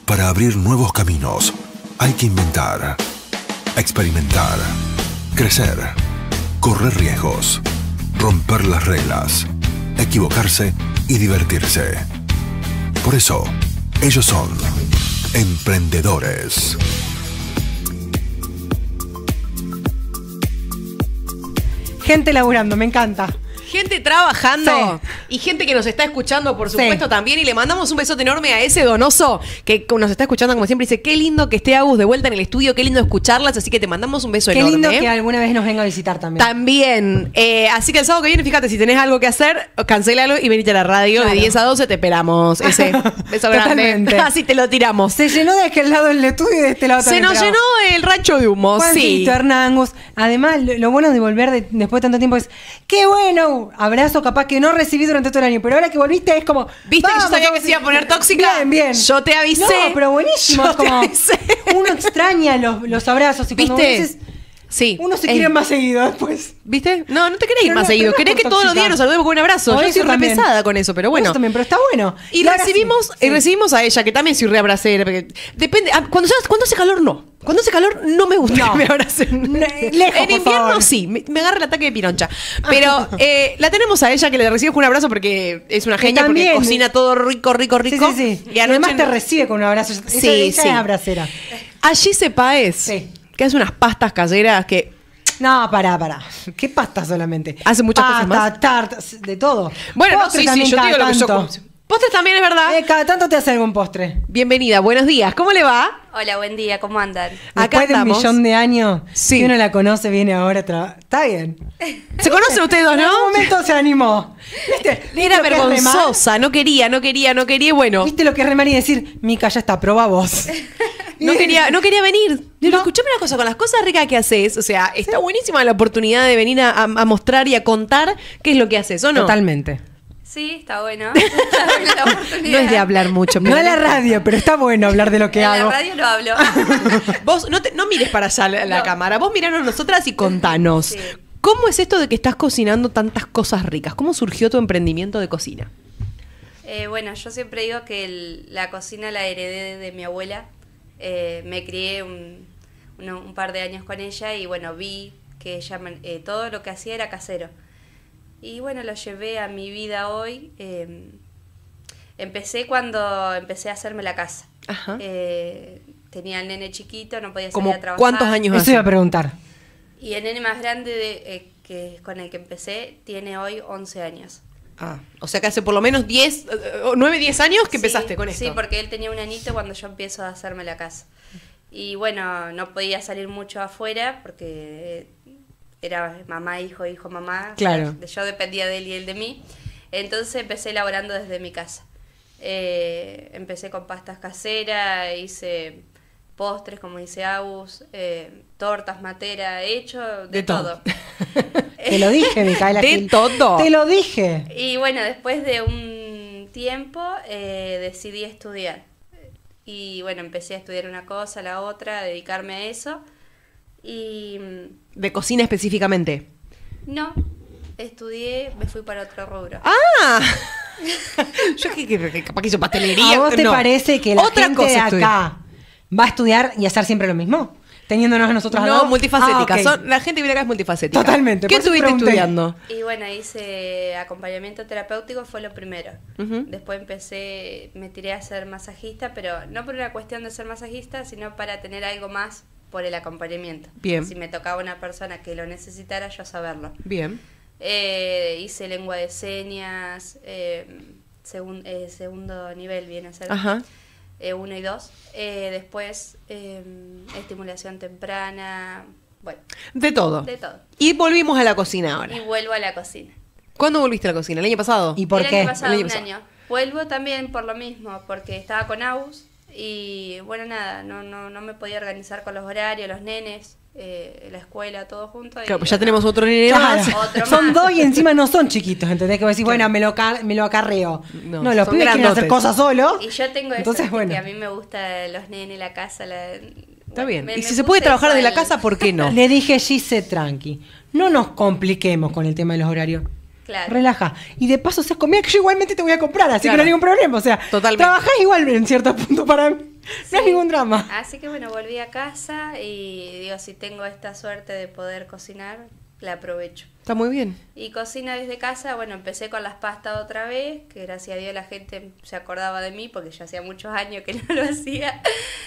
Para abrir nuevos caminos, hay que inventar, experimentar, crecer, correr riesgos, romper las reglas, equivocarse y divertirse. Por eso, ellos son emprendedores. Gente laburando, me encanta. Gente trabajando y gente que nos está escuchando, por supuesto, también. Y le mandamos un besote enorme a ese donoso que nos está escuchando, como siempre. Dice, qué lindo que esté Agus de vuelta en el estudio, qué lindo escucharlas. Así que te mandamos un beso enorme. Qué lindo que alguna vez nos venga a visitar también. También. Así que el sábado que viene, fíjate, si tenés algo que hacer, cancélalo y venite a la radio. Claro. De 10 a 12 te esperamos. Ese beso grande. Así te lo tiramos. Se llenó de aquel lado el estudio y de este lado Se también. nos llenó el rancho de humo, Juancito, sí. Hernangus. Además, lo bueno de volver después de tanto tiempo es, ¡qué bueno! Abrazo capaz que no recibí durante todo el año, pero ahora que volviste es como... ¿Viste que yo sabía que se iba a poner tóxica? Bien, bien. Yo te avisé. No, pero buenísimo. Yo Es como, te avisé. uno extraña los abrazos. Y cuando ¿Viste? veces Sí. uno se quiere más seguido después. ¿Viste? No te querés ir Pero más no, seguido. pero no Querés por que todos los tóxica. días nos saludemos con un abrazo. Por Yo eso soy re también. pesada con eso, pero bueno. Eso también, pero está bueno. Y ahora recibimos, sí. recibimos a ella, que también soy re abracera. Porque depende. Cuando hace calor, no. Cuando hace calor, no me gusta No. que me abracen. Lejos, En por invierno, favor. sí. Me agarra el ataque de pironcha. Pero la tenemos a ella, que le recibimos con un abrazo porque es una genia, porque también. cocina todo rico. Sí. Y además anoche te recibe con un abrazo. Sí, Ella sí. es abracera. allí Páez, Sí. que hace unas pastas caseras que... No, pará. ¿Qué pasta solamente? Hace muchas cosas más. Tartas, de todo. Bueno, Postre no, sí, también yo te digo cada lo que yo tanto. como. Postres también, es verdad. Cada tanto te hace algún postre. Bienvenida, buenos días. ¿Cómo le va? Hola, buen día, ¿cómo andan? Acá Después de un estamos. millón de años, Sí. si uno la conoce, viene ahora. Está bien. ¿Se conocen ustedes dos, En no? algún momento se animó. ¿Viste? Era lo que es remar? vergonzosa, no quería, y bueno, ¿Viste lo que es remar y decir, Mica, ya está, probá vos? no quería venir. Digo, No. escuchame una cosa, con las cosas ricas que haces, o sea, está buenísima la oportunidad de venir a mostrar y a contar qué es lo que haces, ¿o no? Totalmente. Sí, está bueno. Está buena la oportunidad. No es de hablar mucho. No a la radio, pero está bueno hablar de lo que En hago. la radio no hablo. Vos no mires para allá la No. cámara, vos miranos nosotras y contanos. Sí. ¿Cómo es esto de que estás cocinando tantas cosas ricas? ¿Cómo surgió tu emprendimiento de cocina? Bueno, yo siempre digo que la cocina la heredé de mi abuela. Me crié un par de años con ella y bueno, vi que ella todo lo que hacía era casero. Y bueno, lo llevé a mi vida hoy. Empecé cuando empecé a hacerme la casa. Ajá. Tenía el nene chiquito, no podía ¿Cómo salir a trabajar. cuántos años Eso hace? iba a preguntar. Y el nene más grande con el que empecé tiene hoy 11 años. Ah, o sea que hace por lo menos 9, 10 años que Sí, empezaste con esto. Sí, porque él tenía un anito cuando yo empiezo a hacerme la casa. Y bueno, no podía salir mucho afuera porque era mamá, hijo, mamá. Claro. O sea, yo dependía de él y él de mí. Entonces empecé elaborando desde mi casa. Empecé con pastas caseras, hice postres, como dice Agus, tortas, matera, he hecho de todo. Te lo dije, Micaela. De Gil. todo. Te lo dije. Y bueno, después de un tiempo decidí estudiar. Y bueno, empecé a estudiar una cosa, la otra, a dedicarme a eso. Y De cocina específicamente. no, estudié, me fui para otro rubro. ¡Ah! Yo que capaz que hizo pastelería. ¿A vos te no. parece que la Otra gente cosa de estudió. acá va a estudiar y hacer siempre lo mismo? Teniéndonos a nosotros al No, lado. multifacética. Ah, ok. La gente que viene acá es multifacética. Totalmente, ¿Qué por eso estuviste pregunté. estudiando? Y bueno, hice acompañamiento terapéutico, fue lo primero. Ujú. Después me tiré a ser masajista, pero no por una cuestión de ser masajista, sino para tener algo más por el acompañamiento. Bien. Si me tocaba una persona que lo necesitara, yo saberlo. Bien. Hice lengua de señas, segundo nivel viene a ser Ajá. 1 y 2. Después estimulación temprana, bueno, De todo. de todo. Y volvimos a la cocina ahora. Y vuelvo a la cocina. ¿Cuándo volviste a la cocina? ¿El año pasado? ¿Y por el qué? año pasado, El año un pasado. año. Vuelvo también por lo mismo, porque estaba con Agus y bueno, nada, no me podía organizar con los horarios, los nenes, la escuela, todo junto. Y, Claro, pues ya bueno, tenemos otro nene Claro. más. Otro Son más. dos y encima no son chiquitos, ¿entendés? Que vos decís, bueno, me lo acarreo. No, No, los son pibes quieren hacer grandotes. cosas solos. Y yo tengo Entonces, eso, bueno. que a mí me gusta los nenes, la casa, Está bien. me Y si puse se puede trabajar eso desde la al- casa, ¿por qué no? Le dije, Gise, tranqui. No nos compliquemos con el tema de los horarios. Claro. Relaja. Y de paso, se comida que yo igualmente te voy a comprar, así Claro. que no hay ningún problema. O sea, Totalmente. trabajás igual en cierto punto para mí. No es ningún drama. Así que bueno, volví a casa y digo, si tengo esta suerte de poder cocinar, la aprovecho. Está muy bien. Y cocina desde casa, bueno, empecé con las pastas otra vez, que gracias a Dios la gente se acordaba de mí, porque ya hacía muchos años que no lo hacía.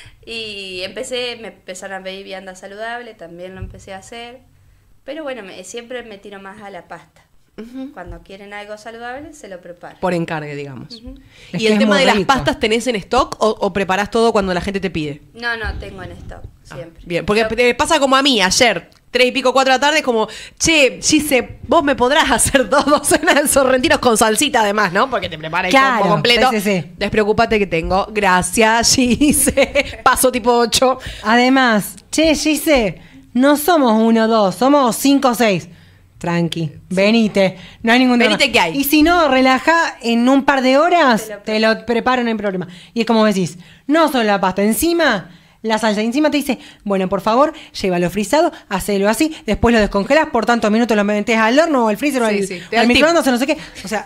Y me empezaron a pedir vianda saludable, también lo empecé a hacer. Pero bueno, siempre me tiro más a la pasta. Cuando quieren algo saludable, se lo preparo. Por encargue, digamos. Es ¿Y que el es tema muy de las rico. pastas tenés en stock o preparás todo cuando la gente te pide? No, tengo en stock, siempre. Bien, porque te pasa como a mí ayer, 3 y pico, 4 de la tarde, es como, che, Gise, vos me podrás hacer 2 docenas de sorrentinos con salsita además, ¿no? Porque te prepara el Claro, combo completo. sí. Despreocúpate que tengo. Gracias, Gise. Paso tipo 8. Además, che, Gise, no somos 1 o 2, somos 5 o 6. Tranqui, venite, no hay ningún drama. Venite que hay. Y si no, relaja en un par de horas, Te lo te lo preparo, no hay problema. Y es como decís, no solo la pasta, encima, la salsa, encima te dice, bueno, por favor, llévalo frisado, hacelo así, después lo descongelas, por tantos minutos lo metes al horno o al freezer o Sí, al, sí, te da al el tip. microondas o no sé qué. O sea,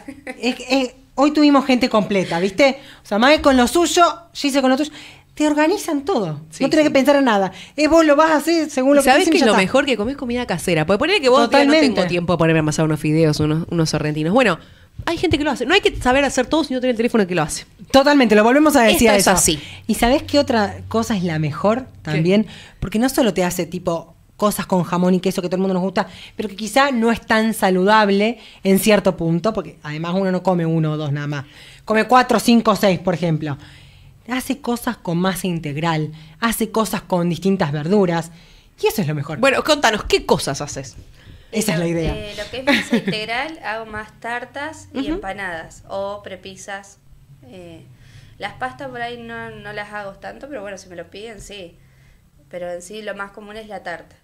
hoy tuvimos gente completa, ¿viste? O sea, Mae con lo suyo, Gise con lo tuyo. Te organizan todo. Sí, no tenés sí. que pensar en nada. Vos lo vas a hacer según lo que te ¿Sabés dicen qué y es ya lo está. mejor? Que comés comida casera. Porque poner que vos digas, no Totalmente. tengo tiempo de ponerme a amasar unos fideos, unos sorrentinos. Bueno, hay gente que lo hace. No hay que saber hacer todo, sino tener el teléfono que lo hace. Totalmente, lo volvemos a decir Esto a es eso. así. ¿Y sabés qué otra cosa es la mejor también? Porque no solo te hace tipo cosas con jamón y queso que todo el mundo nos gusta, pero que quizá no es tan saludable en cierto punto, porque además uno no come 1 o 2 nada más. Come 4, 5, 6, por ejemplo. Hace cosas con masa integral, hace cosas con distintas verduras, y eso es lo mejor. Bueno, contanos, ¿qué cosas haces? Esa es la idea. Lo que es masa integral, hago más tartas y empanadas o prepisas. Las pastas por ahí no las hago tanto, pero bueno, si me lo piden, sí. Pero en sí lo más común es la tarta.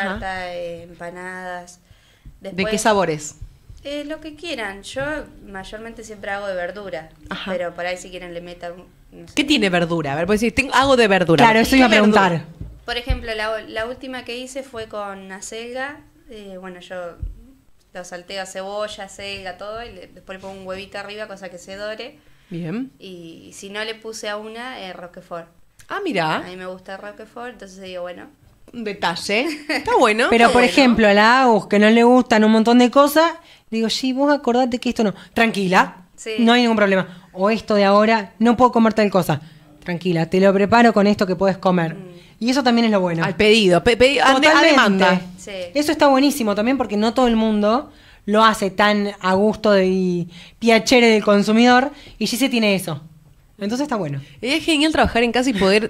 Empanadas. ¿De Después, qué sabores? Lo que quieran. Yo mayormente siempre hago de verdura. Ajá. Pero por ahí si quieren le metan... no sé. ¿Qué tiene verdura? A ver, pues decir, hago de verdura. Claro, eso ¿Qué iba a verdura? preguntar. Por ejemplo, la última que hice fue con acelga. Bueno, yo lo salteo a cebolla, acelga, todo. Y después le pongo un huevito arriba, cosa que se dore. Bien. Y si no le puse a una, Roquefort. Ah, A mira, mí me gusta Roquefort, entonces digo, bueno... un detalle. Está bueno. Pero, está por bueno. ejemplo, a la Agus, que no le gustan un montón de cosas, le digo, sí, vos acordate que esto no. Tranquila, Sí. no hay ningún problema. O esto de ahora, no puedo comer tal cosa. Tranquila, te lo preparo con esto que puedes comer. Y eso también es lo bueno. Al pedido. A Totalmente. demanda. Sí. Eso está buenísimo también porque no todo el mundo lo hace tan a gusto y piacere del consumidor. Y Gise tiene eso. Entonces está bueno. Y es genial trabajar en casa y poder...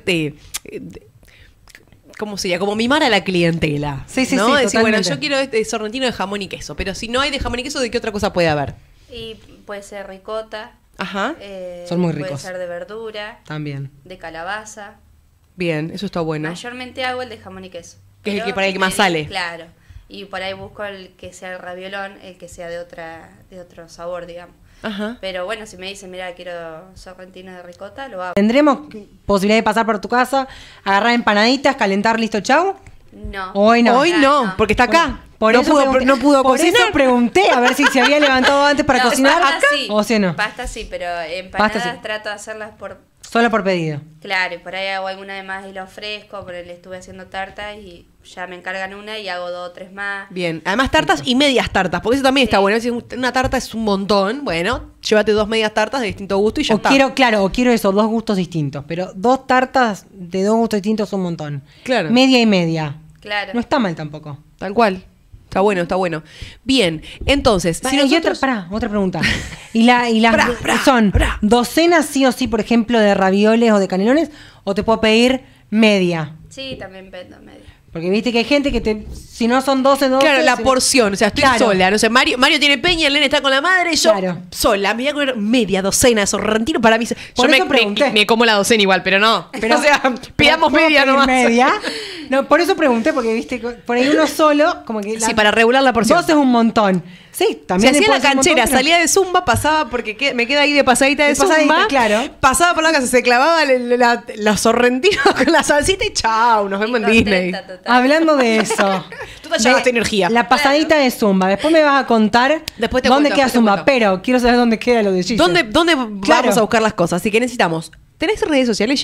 ¿cómo sería? Como mimar a la clientela. Sí, sí, ¿no? sí, Decir, bueno, totalmente. yo quiero este sorrentino de jamón y queso. Pero si no hay de jamón y queso, ¿de qué otra cosa puede haber? Y puede ser ricota. Ajá. Son muy Puede ricos. ser de verdura, También. de calabaza. Bien, eso está bueno. Mayormente hago el de jamón y queso. Que es el Pero que por ahí que más me- sale. Claro. Y por ahí busco el que sea el raviolón, el que sea de otro sabor, digamos. Ajá. Pero bueno, si me dicen, mira, quiero sorrentino de ricota, lo hago. ¿Tendremos posibilidad de pasar por tu casa, agarrar empanaditas, calentar, listo, chau? No. Hoy no. Hoy no, porque está acá. No pudo por cocinar. eso pregunté a ver si se había levantado antes para No, cocinar pasta sí. o si no. Pasta sí, pero empanadas Pasta sí. trato de hacerlas por... Solo por pedido. Claro, y por ahí hago alguna de más y lo ofrezco, pero le estuve haciendo tartas y ya me encargan una y hago 2 o 3 más. Bien, además tartas y medias tartas, porque eso también está Sí. bueno. Si una tarta es un montón, bueno, llévate 2 medias tartas de distinto gusto y ya O está. quiero eso, 2 gustos distintos. Pero 2 tartas de 2 gustos distintos es un montón. Claro. Media y media. Claro. No está mal tampoco. Tal cual. Está bueno, está bueno. Bien, entonces, si Y nosotros... otra pregunta. ¿Y las son docenas sí o sí, por ejemplo, de ravioles o de canelones? ¿O te puedo pedir media? Sí, también vendo media. Porque viste que hay gente que si no son 12, Claro, la si no- porción, o sea, estoy Claro. sola, no sé, Mario tiene peña, el nene está con la madre, y yo Claro. sola, me voy a comer media docena de sorrentinos para mí. Por Yo eso me pregunté. como la docena igual, pero no. Pero, o sea, pidamos ¿puedo media pedir nomás. media? No, por eso pregunté, porque viste, por ahí uno solo, como que... Sí, para regular la porción. 2 es un montón. Sí, Si también... hacía puede la ser un canchera, montón, pero- salía de Zumba, pasaba porque me queda ahí de pasadita de De pasadita, Zumba. claro. Pasaba por la casa, se clavaba los sorrentinos con la salsita y chau, nos vemos en Disney. Contenta, total. Hablando de eso. Tú te llevaste energía. La pasadita de Zumba. Después me vas a contar Después te dónde cuento, queda después te Zumba. cuento. Pero quiero saber dónde queda lo de Gise. ¿Dónde Claro. vamos a buscar las cosas? Así que necesitamos. ¿Tenés redes sociales, G?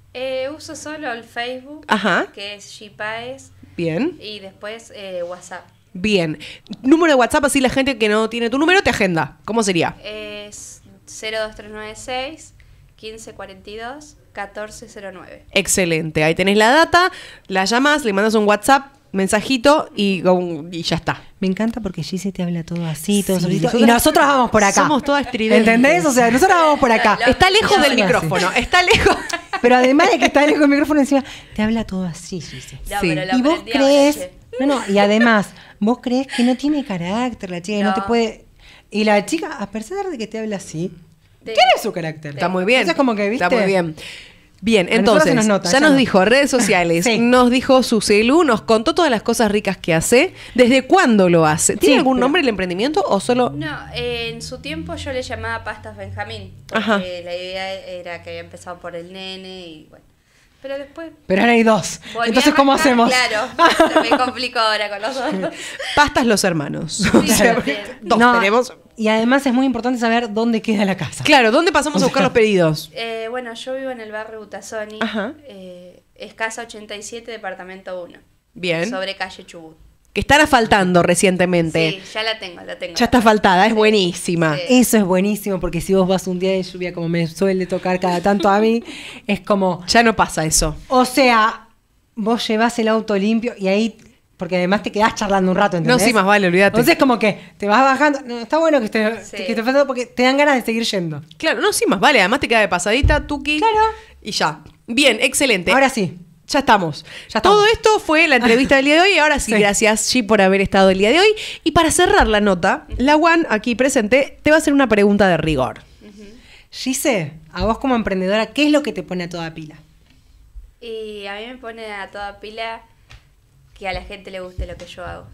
Uso solo el Facebook, Ajá. que es G-Paes, Bien. y después WhatsApp. Bien. Número de WhatsApp, así la gente que no tiene tu número te agenda. ¿Cómo sería? Es 02396 1542 1409. Excelente. Ahí tenés la data, la llamas, le mandas un WhatsApp, mensajito y ya está. Me encanta porque Gise te habla todo así, todo Sí, solito. nosotras Y nosotros vamos por acá. somos todas estridentes. ¿Entendés? O sea, nosotros vamos por acá. Está lejos del Así. micrófono, está lejos. Pero además de que está lejos del micrófono encima, te habla todo así, Gise. No, Sí. pero lo Y vos aprendí crees, ahora, che. no, y además, vos crees que no tiene carácter la chica, que no te No. puede. Y la chica, a pesar de que te habla así, Sí. tiene su carácter. Está muy bien. Entonces, como que, ¿viste? Está muy bien. Bien, A nosotros se entonces, nos nota, ya ya nos no. dijo redes sociales, Sí. nos dijo su celu, nos contó todas las cosas ricas que hace. ¿Desde cuándo lo hace? ¿Tiene Sí, algún pero- nombre el emprendimiento o solo...? No, en su tiempo yo le llamaba Pastas Benjamín, porque Ajá. la idea era que había empezado por el nene y bueno. Pero después Pero ahora hay dos. volví Entonces, a ¿cómo arrancar, hacemos? Claro, se me complicó ahora con los dos. Pastas los hermanos. O sea, también. dos No, tenemos. Y además es muy importante saber dónde queda la casa. Claro, ¿dónde pasamos a buscar los pedidos? Bueno, yo vivo en el barrio Utazoni, Ajá. es casa 87, departamento 1. Bien. Sobre calle Chubut. Que están asfaltando recientemente. Sí, ya la tengo. Ya está asfaltada, es buenísima. Sí. Eso es buenísimo porque si vos vas un día de lluvia, como me suele tocar cada tanto a mí, es como, Ya no pasa eso. o sea, vos llevás el auto limpio y ahí, porque además te quedás charlando un rato, ¿entendés? No, sí, más vale, olvídate. Entonces como que te vas bajando, no, está bueno que estés Sí. que estés pasando porque te dan ganas de seguir yendo. Claro, no, sí, más vale. Además te queda de pasadita, tuki. Claro. Y ya. Bien, excelente. Ahora sí. Ya estamos. Ya estamos. Todo esto fue la entrevista del día de hoy. Y ahora sí, Sí. gracias, G, por haber estado el día de hoy. Y para cerrar la nota, la Juan, aquí presente, te va a hacer una pregunta de rigor. Gise, a vos como emprendedora, ¿qué es lo que te pone a toda pila? Y a mí me pone a toda pila que a la gente le guste lo que yo hago.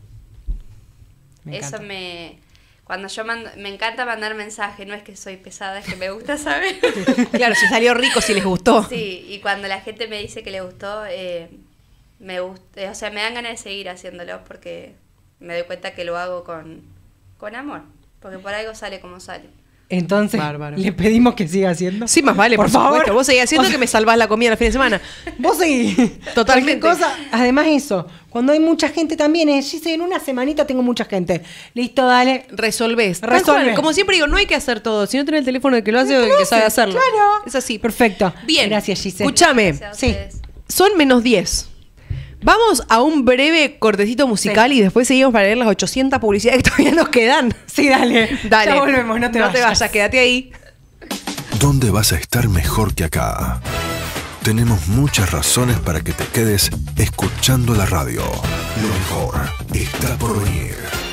Me Eso encanta. Cuando yo me encanta mandar mensajes, no es que soy pesada, es que me gusta saber. Claro, si salió rico, si les gustó. Sí, y cuando la gente me dice que le gustó, me gusta, o sea, me dan ganas de seguir haciéndolo porque me doy cuenta que lo hago con amor, porque por algo sale como sale. Entonces, Bárbaro. le pedimos que siga haciendo. Sí, más vale, por favor. supuesto. Vos seguís haciendo O sea, que me salvás la comida el fin de semana. Vos seguís. Totalmente. Cualquier cosa, además eso, cuando hay mucha gente también, Gise, en una semanita tengo mucha gente. Listo, dale. Resolvés. Tal Resolvé. cual. Como siempre digo, no hay que hacer todo. Si no tenés el teléfono de que lo hace o del que sabe hacerlo. Claro. Es así. Perfecto. Bien. Gracias, Gise. Escuchame. Gracias a Sí. ustedes. Son menos 10. Vamos a un breve cortecito musical y después seguimos para leer las 800 publicidades que todavía nos quedan. Sí, dale. Dale. Ya volvemos, no te vayas. quédate ahí. ¿Dónde vas a estar mejor que acá? Tenemos muchas razones para que te quedes escuchando la radio. Lo mejor está por venir.